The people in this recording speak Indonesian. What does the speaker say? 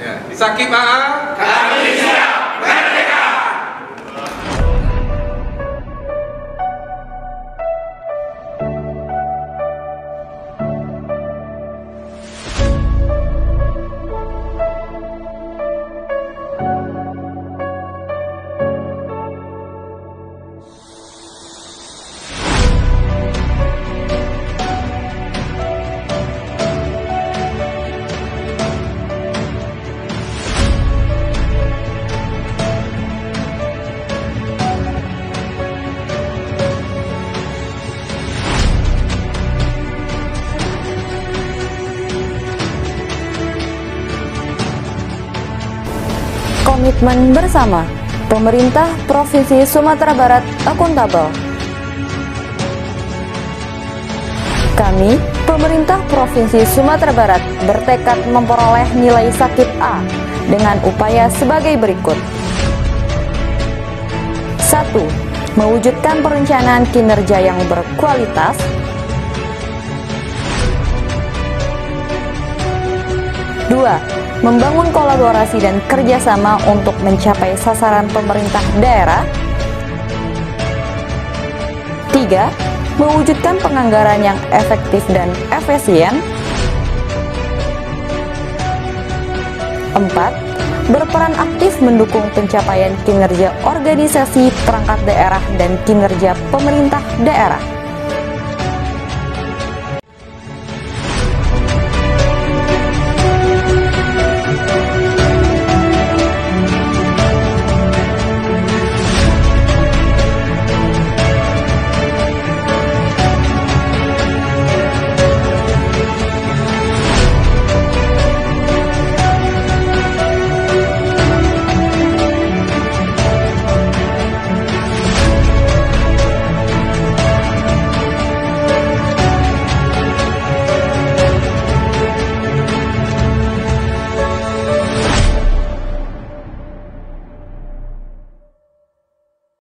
Sakip AA, kami siap merdeka. Komitmen bersama, pemerintah Provinsi Sumatera Barat akuntabel. Kami, pemerintah Provinsi Sumatera Barat, bertekad memperoleh nilai Sakip A dengan upaya sebagai berikut. 1. Mewujudkan perencanaan kinerja yang berkualitas. 2. Membangun kolaborasi dan kerjasama untuk mencapai sasaran pemerintah daerah. 3. Mewujudkan penganggaran yang efektif dan efisien. 4. Berperan aktif mendukung pencapaian kinerja organisasi perangkat daerah dan kinerja pemerintah daerah.